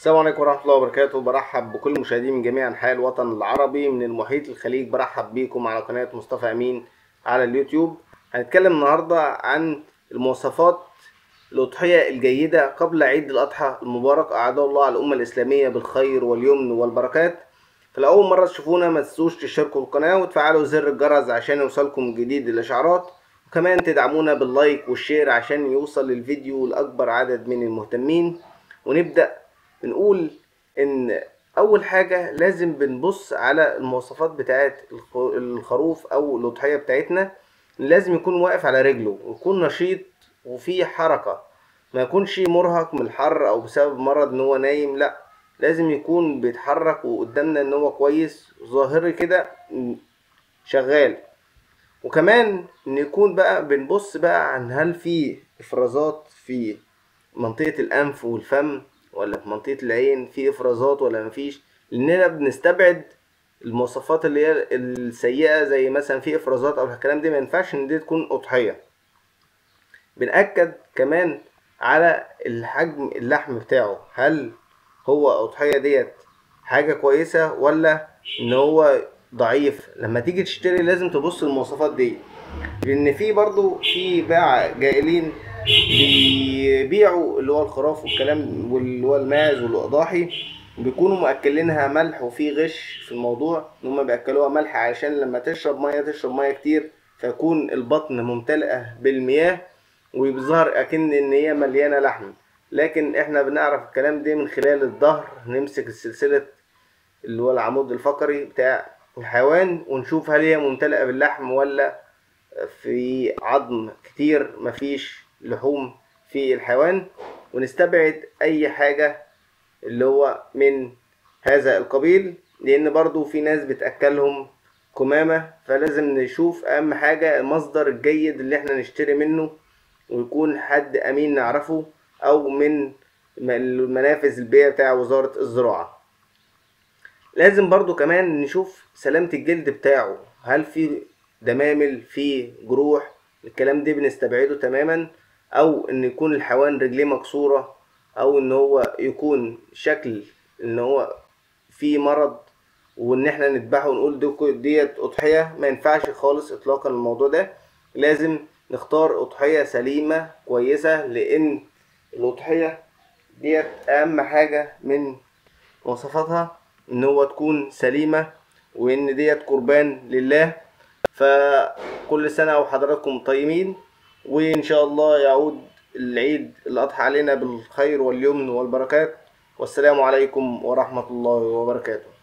السلام عليكم ورحمة الله وبركاته. برحب بكل المشاهدين من جميع أنحاء الوطن العربي من المحيط الخليج. برحب بيكم على قناة مصطفى أمين على اليوتيوب. هنتكلم النهاردة عن المواصفات الأضحية الجيدة قبل عيد الأضحى المبارك. أعاد الله على الأمة الإسلامية بالخير واليمن والبركات. فلأول مرة تشوفونا ما تنسوش تشتركوا القناة وتفعلوا زر الجرس عشان يوصلكم جديد الإشعارات، وكمان تدعمونا باللايك والشير عشان يوصل الفيديو لأكبر عدد من المهتمين. ونبدأ بنقول ان اول حاجة لازم بنبص على المواصفات بتاعت الخروف او الاضحية بتاعتنا. لازم يكون واقف على رجله ويكون نشيط وفيه حركة، ما يكونش مرهق من الحر او بسبب مرض ان هو نايم، لا، لازم يكون بيتحرك وقدامنا ان هو كويس ظاهري كده شغال. وكمان ان يكون بقى بنبص بقى عن هل في افرازات في منطقة الأنف والفم ولا في منطقة العين، في إفرازات ولا مفيش، لأننا بنستبعد المواصفات اللي هي السيئة زي مثلا في إفرازات أو الكلام دي، ما ينفعش إن دي تكون أضحية. بنأكد كمان على الحجم اللحم بتاعه، هل هو أضحية ديت حاجة كويسة ولا إن هو ضعيف. لما تيجي تشتري لازم تبص المواصفات دي، لان في برضو في باع جائلين بيبيعوا اللي هو الخراف والكلام واللي هو الماعز والاضاحي، بيكونوا مأكلينها ملح، وفي غش في الموضوع ان هم بيأكلوها ملح عشان لما تشرب ميه كتير فيكون البطن ممتلئة بالمياه ويظهر اكن ان هي مليانة لحم. لكن احنا بنعرف الكلام ده من خلال الظهر، نمسك السلسلة اللي هو العمود الفقري بتاع الحيوان ونشوف هل هي ممتلئة باللحم ولا في عظم كتير، مفيش لحوم في الحيوان، ونستبعد اي حاجة اللي هو من هذا القبيل، لان برضو في ناس بتأكلهم كمامة. فلازم نشوف اهم حاجة المصدر الجيد اللي احنا نشتري منه، ويكون حد امين نعرفه او من المنافذ البيئة بتاع وزارة الزراعة. لازم برضو كمان نشوف سلامة الجلد بتاعه، هل في دمامل، في جروح، الكلام ده بنستبعده تماما. او ان يكون الحيوان رجليه مكسورة، او ان هو يكون شكل ان هو في مرض وان احنا نذبحه ونقول ديت اضحية. ما ينفعش خالص اطلاقا الموضوع ده. لازم نختار اضحية سليمة كويسة، لان الاضحية ديت اهم حاجة من مواصفاتها ان هو تكون سليمة، وان ديت قربان لله. فكل سنة وحضراتكم طيبين، وان شاء الله يعود العيد الاضحى علينا بالخير واليمن والبركات. والسلام عليكم ورحمة الله وبركاته.